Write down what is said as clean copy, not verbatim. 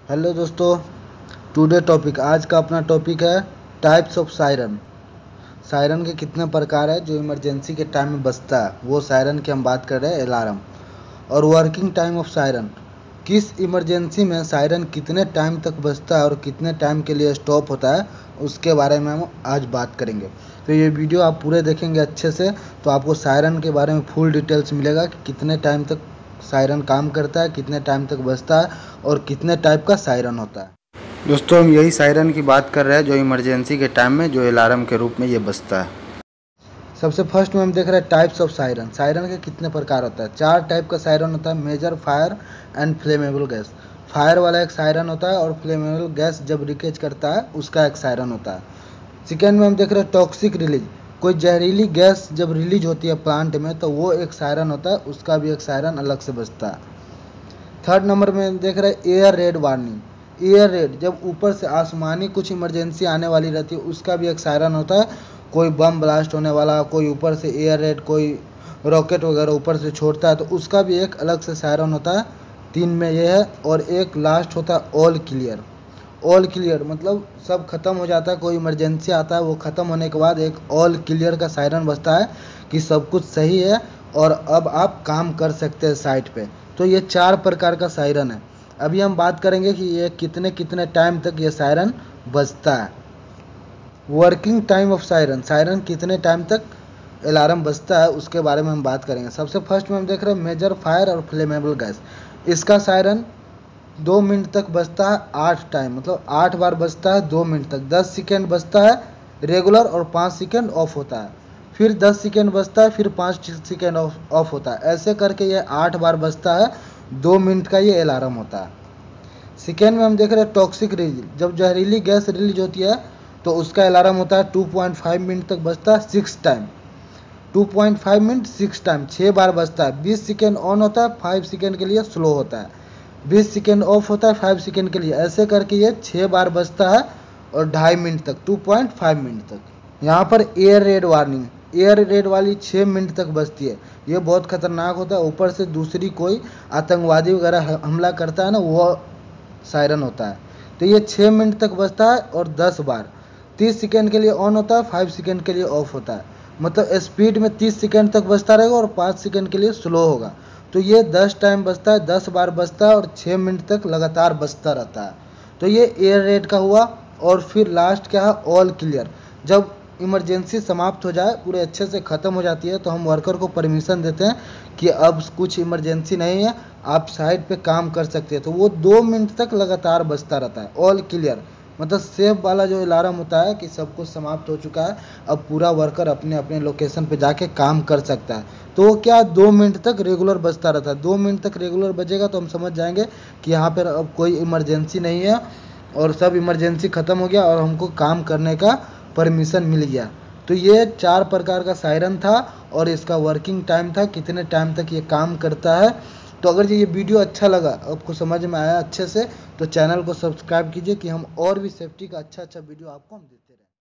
Hello दोस्तों, today topic आज का अपना टॉपिक है टाइप्स ऑफ सायरन। सायरन के कितने प्रकार है जो इमरजेंसी के टाइम में बजता है, वो सायरन की हम बात कर रहे हैं, अलार्म। और वर्किंग टाइम ऑफ सायरन, किस इमरजेंसी में सायरन कितने टाइम तक बजता है और कितने टाइम के लिए स्टॉप होता है, उसके बारे में हम आज बात करेंगे। तो ये वीडियो आप पूरे देखेंगे अच्छे से तो आपको सायरन के बारे में फुल डिटेल्स मिलेगा कि कितने टाइम तक सायरन काम करता है, कितने टाइम तक बजता है और कितने टाइप का सायरन होता है। दोस्तों, हम यही सायरन की बात कर रहे हैं जो इमरजेंसी के टाइम में जो अलार्म के रूप में ये बजता है। सबसे फर्स्ट में हम देख रहे हैं टाइप्स ऑफ सायरन। सायरन के कितने प्रकार होता है? 4 टाइप का सायरन होता है, major, fire and flammable gas. Fire वाला एक सायरन होता है और फ्लेमेबल गैस जब लीकेज करता है उसका एक सायरन होता है। सेकेंड में हम देख रहे हैं टॉक्सिक रिलीज, कोई जहरीली गैस जब रिलीज होती है प्लांट में तो वो एक सायरन होता है, उसका भी एक सायरन अलग से बजता है। थर्ड नंबर में देख रहे हैं air raid warning. Air raid जब ऊपर से आसमानी कुछ इमरजेंसी आने वाली रहती है उसका भी एक सायरन होता है। कोई बम ब्लास्ट होने वाला, कोई ऊपर से एयर रेड, कोई रॉकेट वगैरह ऊपर से छोड़ता है तो उसका भी एक अलग से सायरन होता है। 3 में ये है। और एक लास्ट होता है ऑल क्लियर। ऑल क्लियर मतलब सब खत्म हो जाता है, कोई इमरजेंसी आता है, वो ख़त्म होने के बाद एक ऑल क्लियर का सायरन बजता है कि सब कुछ सही है और अब आप काम कर सकते हैं साइट पे। तो ये 4 प्रकार का सायरन है। अभी हम बात करेंगे कि ये कितने कितने टाइम तक ये सायरन बजता है। Working time off siren, siren कितने टाइम तक अलार्म बजता है उसके बारे में हम बात करेंगे। सबसे फर्स्ट में हम देख रहे हैं मेजर, फायर और फ्लेमेबल गैस। इसका सायरन 2 मिनट तक बजता है, 8 टाइम मतलब 8 बार बजता है 2 मिनट तक। 10 सेकेंड बजता है रेगुलर और 5 सेकेंड ऑफ होता है। फिर 10 सेकेंड बजता है, फिर 5 सेकेंड ऑफ होता है। ऐसे करके ये 8 बार बजता है, 2 मिनट का ये अलार्म होता है। सेकेंड में हम देख रहे हैं टॉक्सिक रिलीज, जब जहरीली गैस रिलीज होती है तो उसका अलार्म होता है 2.5 मिनट तक बजता है, 6 टाइम। 2.5 मिनट 6 टाइम, 6 बार बजता है। 20 सेकेंड ऑन होता है, 5 सेकेंड के लिए स्लो होता है। 20 सेकेंड ऑफ होता है 5 सेकेंड के लिए। ऐसे करके ये 6 बार बजता है और 2.5 मिनट तक, 2.5 मिनट तक। यहाँ पर air raid warning, air raid वाली 6 मिनट तक बजती है। ये बहुत खतरनाक होता है, ऊपर से दूसरी कोई आतंकवादी वगैरह हमला करता है ना, वो सायरन होता है। तो ये 6 मिनट तक बजता है और 10 बार। 30 सेकेंड के लिए ऑन होता है, 5 सेकेंड के लिए ऑफ होता है। मतलब स्पीड में 30 सेकेंड तक बजता रहेगा और 5 सेकेंड के लिए स्लो होगा। तो ये 10 टाइम बजता है, 10 बार बजता है और 6 मिनट तक लगातार बजता रहता है। तो ये एयर रेड का हुआ। और फिर लास्ट क्या है? All clear. जब इमरजेंसी समाप्त हो जाए, पूरे अच्छे से ख़त्म हो जाती है तो हम वर्कर को परमिशन देते हैं कि अब कुछ इमरजेंसी नहीं है, आप साइड पे काम कर सकते हैं। तो वो 2 मिनट तक लगातार बजता रहता है। ऑल क्लियर मतलब सेफ वाला जो अलार्म होता है कि सब कुछ समाप्त हो चुका है, अब पूरा वर्कर अपने अपने लोकेशन पे जाके काम कर सकता है। तो वो क्या 2 मिनट तक रेगुलर बजता रहता है। 2 मिनट तक रेगुलर बजेगा तो हम समझ जाएंगे कि यहाँ पर अब कोई इमरजेंसी नहीं है और सब इमरजेंसी ख़त्म हो गया और हमको काम करने का परमिशन मिल गया। तो ये 4 प्रकार का सायरन था और इसका वर्किंग टाइम था, कितने टाइम तक ये काम करता है। तो अगर ये वीडियो अच्छा लगा, आपको समझ में आया अच्छे से, तो चैनल को सब्सक्राइब कीजिए कि हम और भी सेफ्टी का अच्छा वीडियो आपको हम देते हैं।